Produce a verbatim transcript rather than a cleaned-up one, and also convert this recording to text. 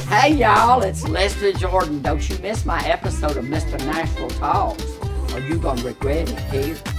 Hey y'all, it's Leslie Jordan. Don't you miss my episode of Mister Nashville Talks, or you gonna regret it, here.